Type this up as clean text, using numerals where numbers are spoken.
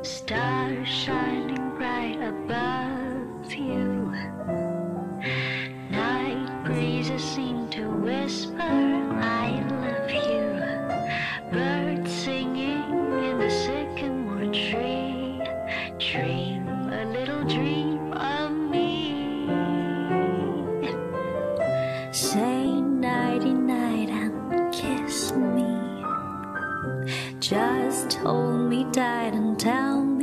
Stars shining bright above you. Night breezes seem to whisper, I love you. Birds singing in the sycamore tree. Dream a little dream of me. Say nighty night and kiss me. Just hold me tight and tell me